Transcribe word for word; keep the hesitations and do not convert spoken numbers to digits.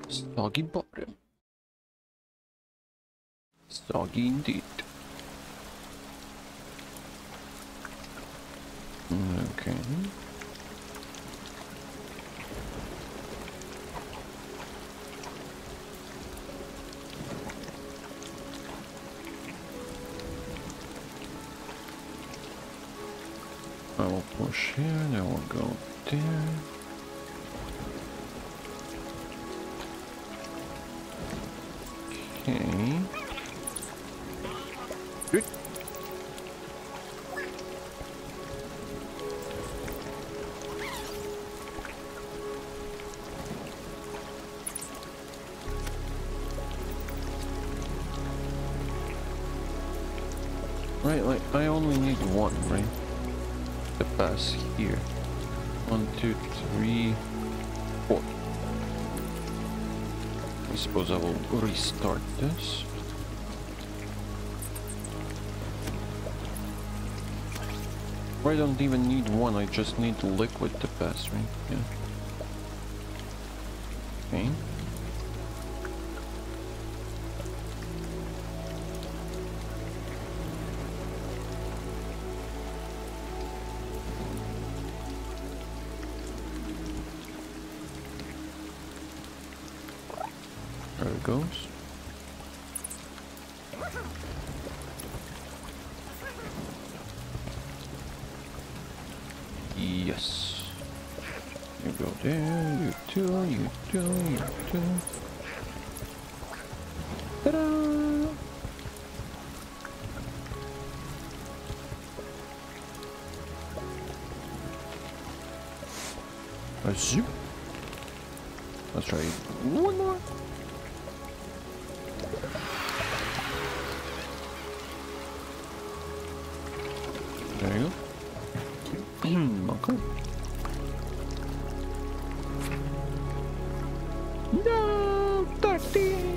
Soggy bottom. Soggy indeed. Okay. I will push here, then we'll go there. Okay. Good. Right, like I only need one, right? To pass here. One, two, three, four. I suppose I will restart this. I don't even need one, I just need liquid to pass, right? Yeah. Okay. There it goes. Yes. You go there, you two, you two, you two. Ta-da! A zoop. Let's try one more. There you go. Okay. No, thirteen.